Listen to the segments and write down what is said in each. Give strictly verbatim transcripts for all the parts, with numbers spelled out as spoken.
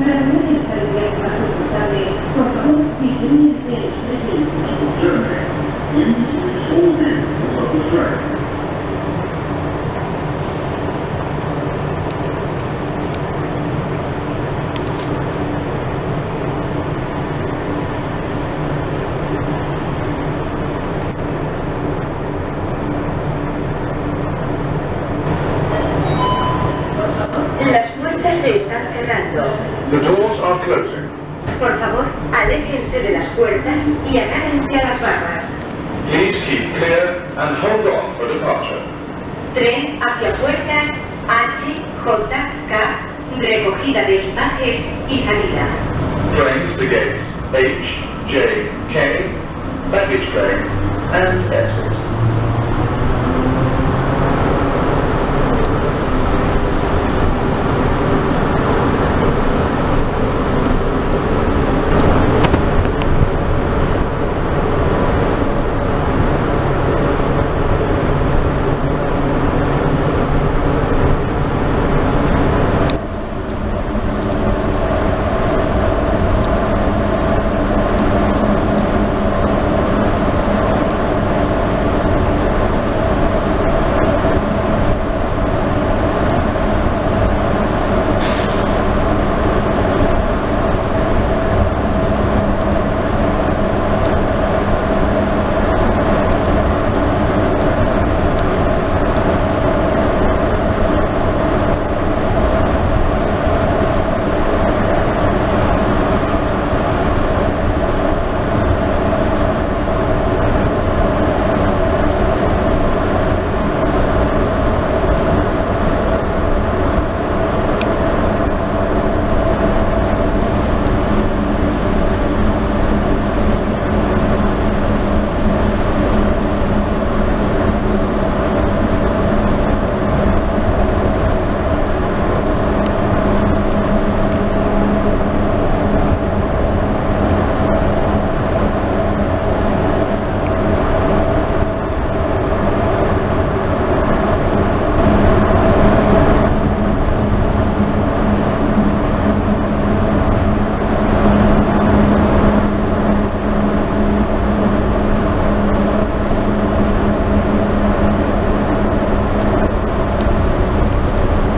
Para poder estar el viaje más confortable, por favor, vigílense los tres minutos. Journey. Please use all vehicles of the train. Las puertas se están cerrando. The doors are closing. Por favor, aléjense de las puertas y agárrense a las barras. Please keep clear and hold on for departure. Tren hacia puertas H, J, K, recogida de equipajes y salida. Trains to gates H, J, K, baggage claim, and exit.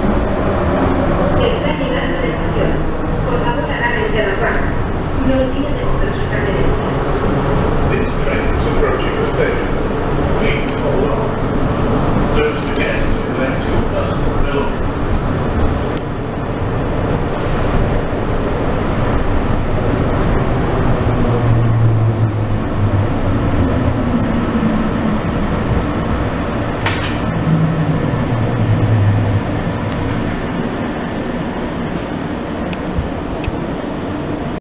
Se está llegando a la estación. Por favor, agárrense a las barras. No olviden